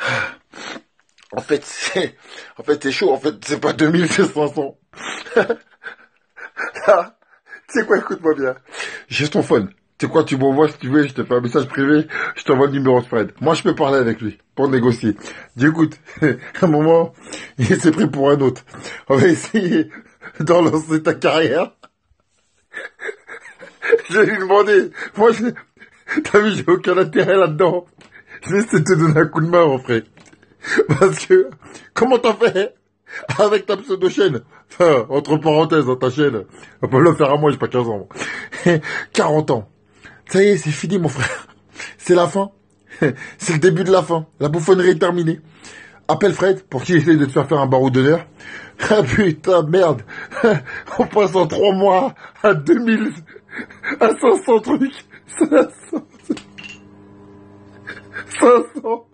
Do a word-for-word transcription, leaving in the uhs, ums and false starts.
En fait, c'est, en fait, c'est chaud. En fait, c'est pas deux mille, c'est cinq cents. Ah, tu sais quoi, écoute-moi bien. J'ai ton phone. Tu sais quoi, tu m'envoies si tu veux, je te fais un message privé, je t'envoie le numéro de Fred. Moi, je peux parler avec lui, pour négocier. Dis, écoute, à un moment, il s'est pris pour un autre. On va essayer de relancer ta carrière. Je vais lui demander, moi, je- t'as vu, j'ai aucun intérêt là-dedans. Je vais essayer de te donner un coup de main, mon frère. Parce que, comment t'as fait avec ta pseudo-chaîne? Enfin, entre parenthèses, dans ta chaîne. On peut le faire à moi, j'ai pas quinze ans. Moi. quarante ans. Ça y est, c'est fini, mon frère. C'est la fin. C'est le début de la fin. La bouffonnerie est terminée. Appelle Fred pour qu'il essaye de te faire faire un barreau d'honneur. Ah putain, merde. On passe en trois mois à deux mille, à cinq cents trucs. cinq cents. cinq cents.